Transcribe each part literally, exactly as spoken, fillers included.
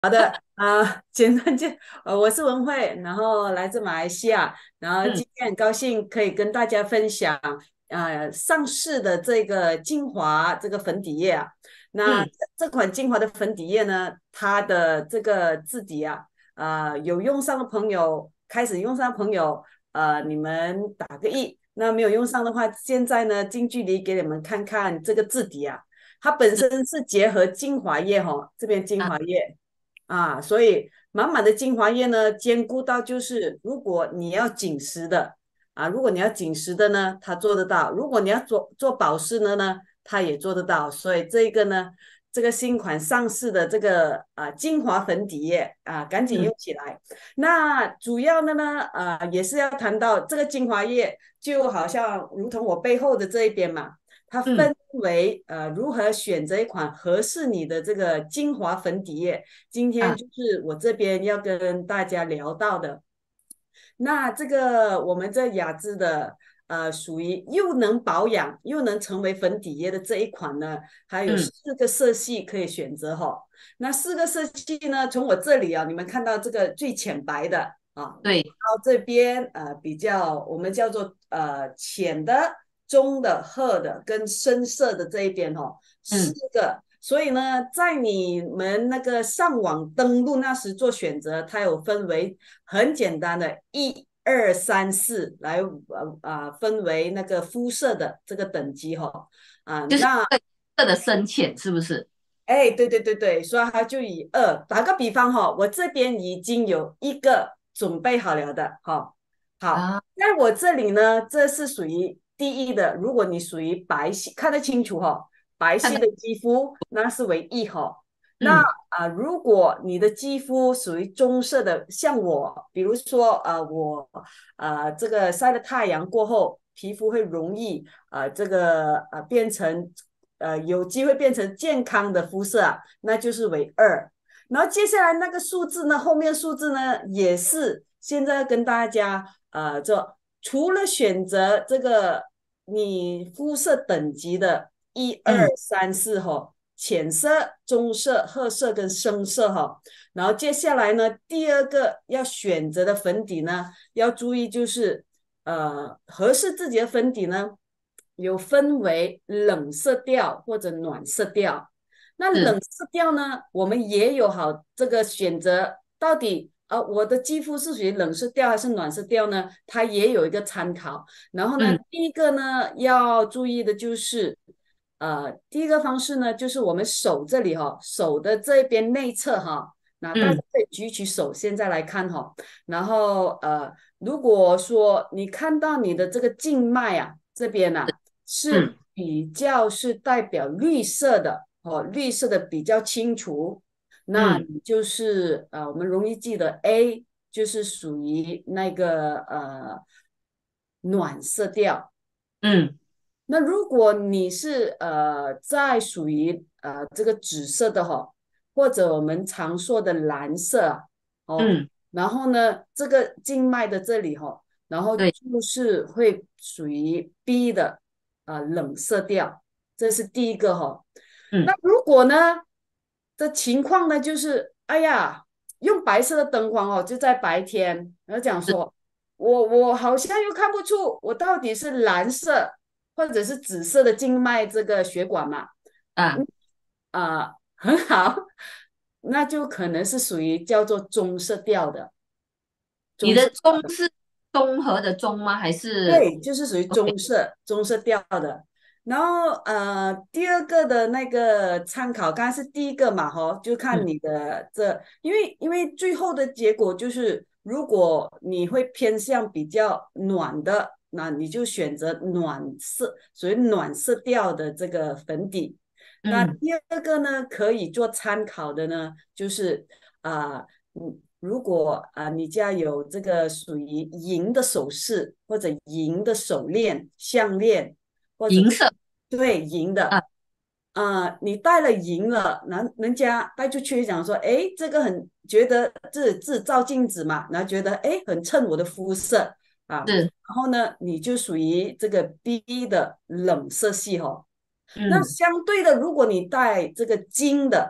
好的啊、呃简单介，呃，我是文慧，然后来自马来西亚，然后嗯今天很高兴可以跟大家分享，呃，上市的这个精华这个粉底液啊，那嗯这这款精华的粉底液呢，它的这个质地啊，呃，有用上的朋友，开始用上的朋友，呃，你们打个一，那没有用上的话，现在呢，近距离给你们看看这个质地啊，它本是身是结合精华液哈、哦，这边精啊华液。啊，所以满满的精华液呢，兼顾到就是如果你要紧实的啊，如果你要紧实的呢，它做得到；如果你要做做保湿的呢，它也做得到。所以这个呢，这个新款上市的这个啊精华粉底液啊，赶紧嗯用起来。那主要的呢，啊也是要谈到这个精华液，就好像如同我背后的这一边嘛。它嗯分为呃如何选择一款合适你的这个精华粉底液，今天啊就是我这边要跟大家聊到的。那这个我们这雅姿的呃，属于又能保养又能成为粉底液的这一款呢，还有嗯， 四个色系可以选择哈。那四个色系呢，从我这里啊，你们看到这个最浅白的啊， 对， 到这边呃比较我们叫做呃浅的、中的、褐的跟深色的这一边哈、哦，四嗯个。所以呢，在你们那个上网登录那时做选择，它有分为很简单的一二三四来呃啊分为那个肤色的这个等级哈、哦、啊， 就是那这个的深浅是不是？ 哎，对对对对，所以它就以二打个比方哈、哦，我这边已经有一个准备好了的哈、哦，好， 啊， 在我这里呢，这是属于第一的，如果你属于白皙，看得清楚哈、哦，白看到， 皙的肌肤，那是为一哈、哦。那嗯啊、呃如果你的肌肤属于棕色的，像我，比如说呃，我呃这个晒了太阳过后，皮肤会容易呃这个呃变成呃有机会变成健康的肤色啊，那就是为二。然后接下来那个数字呢，后面数字呢也是现在跟大家呃，这除了选择这个你肤色等级的一二嗯三四哈，浅色、中色、褐色跟深色哈，然后接下来呢，第二个要选择的粉底呢，要注意就是呃合适自己的粉底呢，有分为冷色调或者暖色调。那冷是色调呢，我们也有好这个选择，到底呃我的肌肤是属于冷色调还是暖色调呢？它也有一个参考。然后呢， 嗯第一个呢要注意的就是，呃，第一个方式呢就是我们手这里哈、哦，手的这边内侧哈、哦，那大家嗯可以举起手，现在来看哈、哦，然后呃，如果说你看到你的这个静脉啊这边啊是嗯比较是代表绿色的哦，绿色的比较清楚，那嗯你就是呃，我们容易记得 A 就是属于那个呃暖色调。 嗯那如果你是呃在属于呃这个紫色的哈，或者我们常说的蓝色啊哦， 嗯， 然后呢，这个静脉的这里哈，然后对， 就是会属于 B 的呃冷色调，这是第一个哈。那嗯如果呢的情况呢，就是哎呀，用白色的灯光哦，就在白天，然后讲是说，我我好像又看不出我到底是蓝色或者是紫色的静脉这个血管嘛， 啊， 嗯啊、呃很好，那就可能是属于叫做棕色调的，棕色你的棕是综合的棕吗？还是对，就是属于 OK？ 棕色棕色调的。然后呃，第二个的那个参考，刚才是第一个嘛，哈，就看嗯你的这，因为因为最后的结果就是，如果你会偏向比较暖的，那你就选择暖色，属于暖色调的这个粉底。那嗯第二个呢，可以做参考的呢，就是啊、呃嗯，如果啊、呃你家有这个属于银的首饰或者银的手链、项链，或者这银色对银啊， 的，啊、呃你戴了银了，人人家带出去讲说，哎，这个很觉得自自照镜子嘛，然后觉得哎很衬我的肤色啊， 是然后呢，你就属于这个 B 的冷色系哈、哦。那嗯相对的，如果你戴这个金的。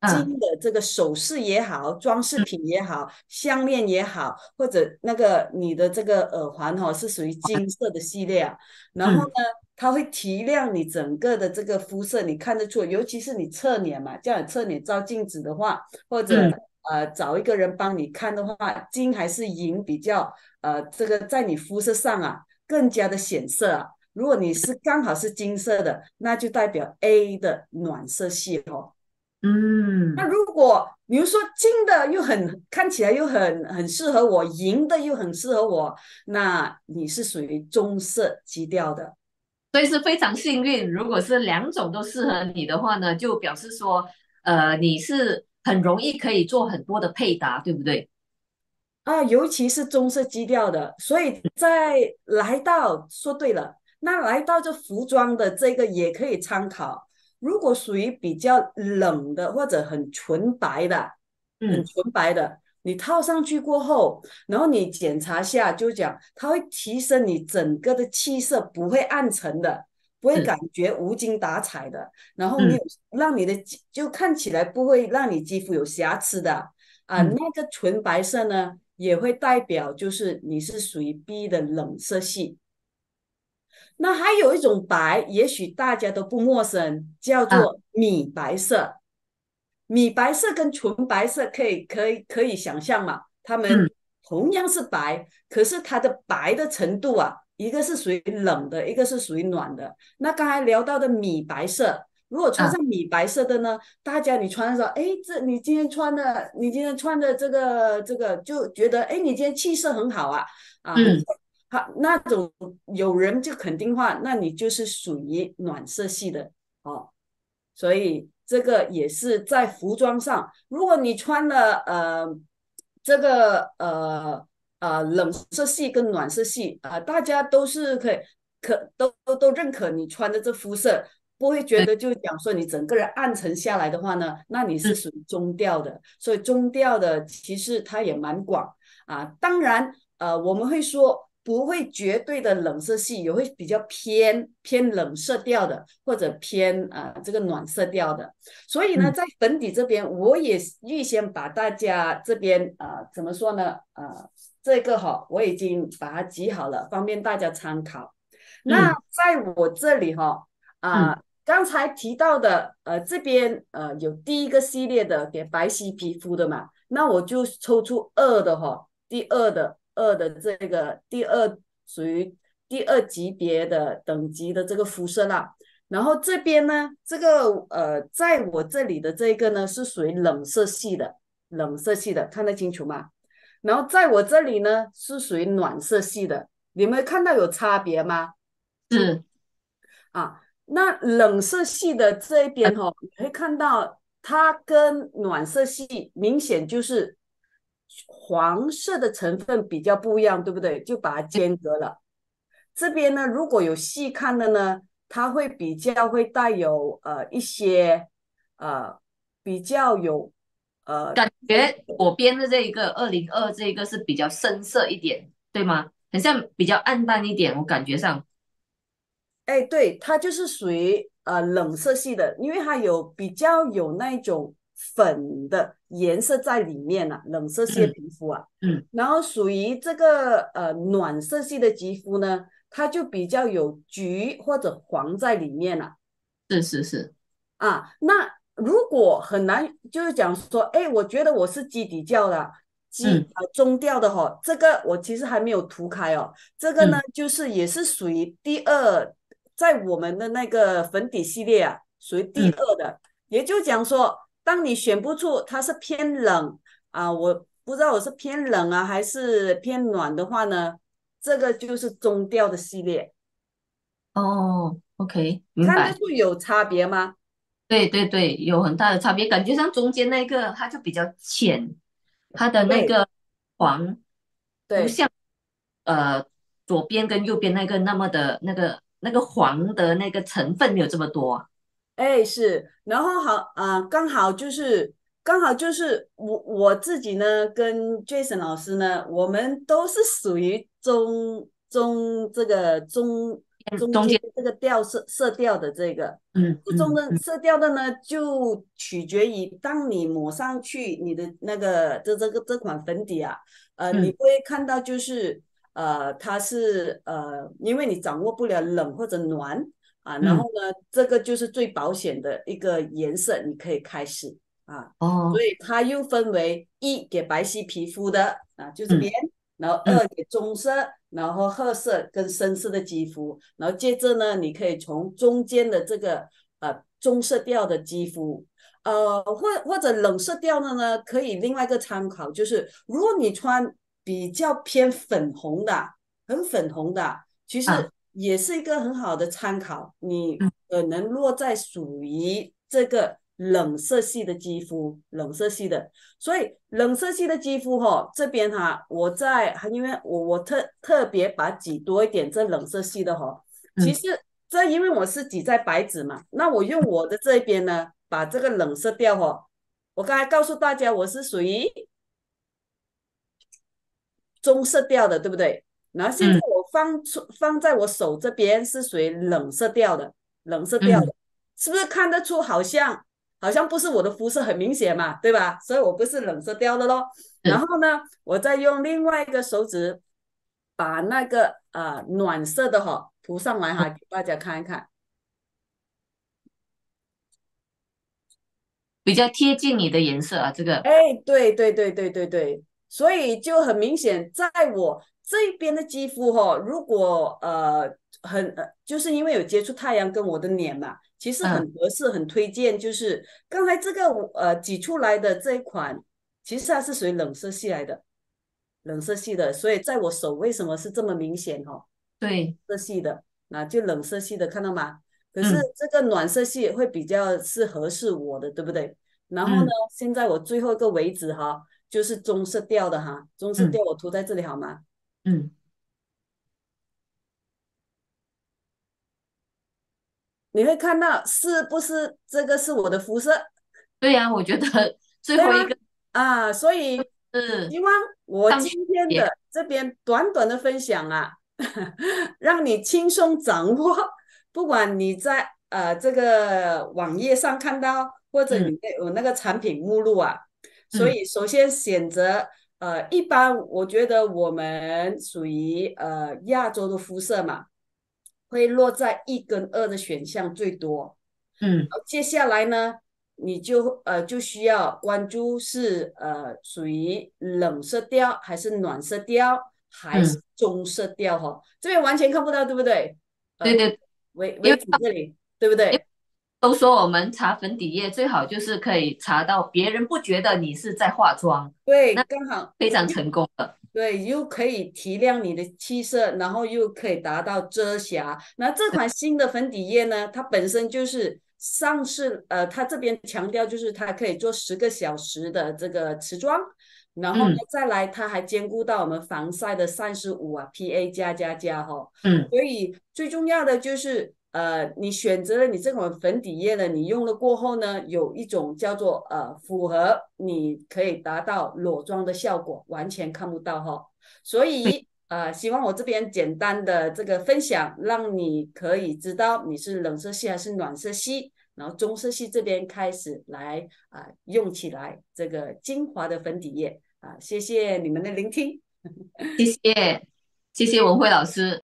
嗯金的这个首饰也好，装饰品也好，项链也好，或者那个你的这个耳环哈、哦，是属于金色的系列啊。然后呢， 嗯它会提亮你整个的这个肤色，你看得出，尤其是你侧脸嘛，这样侧脸照镜子的话，或者嗯呃找一个人帮你看的话，金还是银比较呃这个在你肤色上啊更加的显色啊。如果你是刚好是金色的，那就代表 A 的暖色系哦。那嗯， 如果比如说金的又很看起来又很很适合我，银的又很适合我，那你是属于棕色基调的。 所以是非常幸运。如果是两种都适合你的话呢，就表示说，呃，你是很容易可以做很多的配搭，对不对？ 啊，尤其是棕色基调的，所以在来到说对了，那来到这服装的这个也可以参考。如果属于比较冷的或者很纯白的，很嗯， 纯白的，你套上去过后，然后你检查下，就讲它会提升你整个的气色，不会暗沉的，不会是， 感觉无精打采的，然后没嗯有让你的就看起来不会让你肌肤有瑕疵的。啊， 嗯那个纯白色呢，也会代表就是你是属于 B 的冷色系。那还有一种白，也许大家都不陌生，叫啊， 做米白色。米白色跟纯白色可以可以可以想象嘛，它嗯们同样是白，可是它的白的程度啊，一个是属于冷的，一个是属于暖的。那刚才聊到的米白色，如果穿啊， 上米白色的呢，大家你穿的时候，哎，这你今天穿的，你今天穿的这个这个，就觉得哎，你今天气色很好啊，啊，很嗯好，那种有人就肯定话，那你就是属于暖色系的哦。所以这个也是在服装上，如果你穿了呃这个呃呃冷色系跟暖色系啊、呃，大家都是可以可都都都认可你穿的这肤色，不会觉对， 得就讲说你整个人暗沉下来的话呢，那你是嗯属于中调的，所以中调的其实它也蛮广啊。当然呃我们会说。不会绝对的冷色系，也会比较偏偏冷色调的，或者偏呃这个暖色调的。所以呢， 嗯在粉底这边，我也预先把大家这边呃怎么说呢？呃，这个哈我已经把它记好了，方便大家参考。那嗯在我这里哈啊、 嗯呃刚才提到的呃这边呃有第一个系列的给白皙皮肤的嘛，那我就抽出二的哈，第二的二的这个第二属于第二级别的等级的这个肤色啦。然后这边呢，这个呃，在我这里的这个呢是属于冷色系的，冷色系的，看得清楚吗？然后在我这里呢是属于暖色系的，你们看到有差别吗？ 是， 啊，那冷色系的这一呃边哦，你会看到它跟暖色系明显就是黄色的成分比较不一样，对不对？就把它间隔了。这边呢，如果有细看的呢，它会比较会带有呃一些呃比较有呃感觉左边的这一个二零二这一个是比较深色一点，对吗？很像比较暗淡一点，我感觉上， 哎，对，它就是属于呃冷色系的，因为它有比较有那种粉的颜色在里面啊，冷色系的嗯皮肤啊。 嗯， 然后属于这个呃暖色系的肌肤呢，它就比较有橘或者黄在里面了是是是， 啊。那如果很难，就是讲说，哎，我觉得我是基底调的，基嗯呃中调的哈、哦，这个我其实还没有涂开哦。这个呢， 嗯就是也是属于第二，在我们的那个粉底系列啊，属于第嗯， 二的。也就讲说，当你选不出它是偏冷啊，我不知道我是偏冷啊还是偏暖的话呢，这个就是中调的系列， 哦，OK，明看得白。 出有差别吗？ 对对对，有很大的差别，感觉上中间那个它就比较浅，它的那对个黄不对。 像呃左边跟右边那个那么的那个那个黄的那个成分没有这么多啊。 哎，是，然后好啊、呃刚好就是刚好就是我我自己呢，跟 Jason 老师呢，我们都是属于中中这个中中中间， 间这个调色色调的这个。 嗯这中嗯嗯的色调的呢，就取决于当你抹上去你的那个这这个这款粉底啊，呃，你嗯会看到就是呃，它是呃，因为你掌握不了冷或者暖啊，然后嗯， 呢，这个就是最保险的一个颜色，你可以开始啊，所哦， 以它又分为一给白皙皮肤的啊，就这边， 嗯然后嗯二给棕色，然后褐色跟深色的肌肤，然后接着呢，你可以从中间的这个呃棕色调的肌肤，呃或或者冷色调的呢，可以另外一个参考就是，如果你穿比较偏粉红的，很粉红的，其啊， 实也是一个很好的参考，你嗯可能落在属于这个冷色系的肌肤，冷色系的。所以冷色系的肌肤哈、哦，这边哈、我在因为我我特特别把挤多一点这冷色系的哈、哦，其嗯实这因为我是挤在白纸嘛，那我用我的这边呢，把这个冷色调哦，我刚才告诉大家我是属于棕色调的，对不对？然后现在嗯我放出放在我手这边是属于冷色调的，冷色调嗯的，是不是看得出好像好像不是我的肤色很明显嘛，对吧？所以我不是冷色调的咯。然是后呢，我再用另外一个手指把那个呃暖色的哈涂上来哈，给大家看一看。 比较贴近你的颜色啊，这个， 哎，对对对对对对，所以就很明显，在我这边的肌肤哈、哦，如果呃很呃，就是因为有接触太阳跟我的脸嘛，其实嗯很合适，很推荐。就是刚才这个呃挤出来的这一款，其实它是属于冷色系来的，冷色系的，所以在我手为什么是这么明显哈、哦？ 对， 色系的，那就冷色系的，看到吗？可是嗯这个暖色系会比较是合适我的，对不对？然后呢， 嗯现在我最后一个为止哈，就是棕色调的哈，棕色嗯调我涂在这里好吗？ 嗯， 你会看到是不是这个是我的肤色， 对呀、我觉得最对吗？ 后一个啊，所以是希望我今上去也， 天的这边短短的分享啊，让你轻松掌握，不管你在呃这个网页上看到，或者嗯你有那个产品目录啊。所嗯以首先选择呃，一般我觉得我们属于呃亚洲的肤色嘛，会落在一跟二的选项最多。 嗯接下来呢，你就呃就需要关注是呃属于冷色调还是暖色调还是嗯， 棕色调哈、哦，这边完全看不到，对不对？呃， 对对，因为为为止这里，对不因为对？ 都说我们擦粉底液最好就是可以擦到别人不觉得你是在化妆， 对， 那刚好非常成功了。 对，又可以提亮你的气色，然后又可以达到遮瑕。那这款新的粉底液呢，它本身就是上市，呃，它这边强调就是它可以做十个小时的这个持妆，然后呢嗯再来它还兼顾到我们防晒的三十五啊 P A 加加加哈、哦， 嗯所以最重要的就是呃，你选择了你这款粉底液呢，你用了过后呢，有一种叫做呃符合你可以达到裸妆的效果，完全看不到哈、哦。所以呃，希望我这边简单的这个分享，让你可以知道你是冷色系还是暖色系，然后棕色系这边开始来啊、呃、用起来这个精华的粉底液啊、呃谢谢你们的聆听。 谢谢，谢谢文慧老师。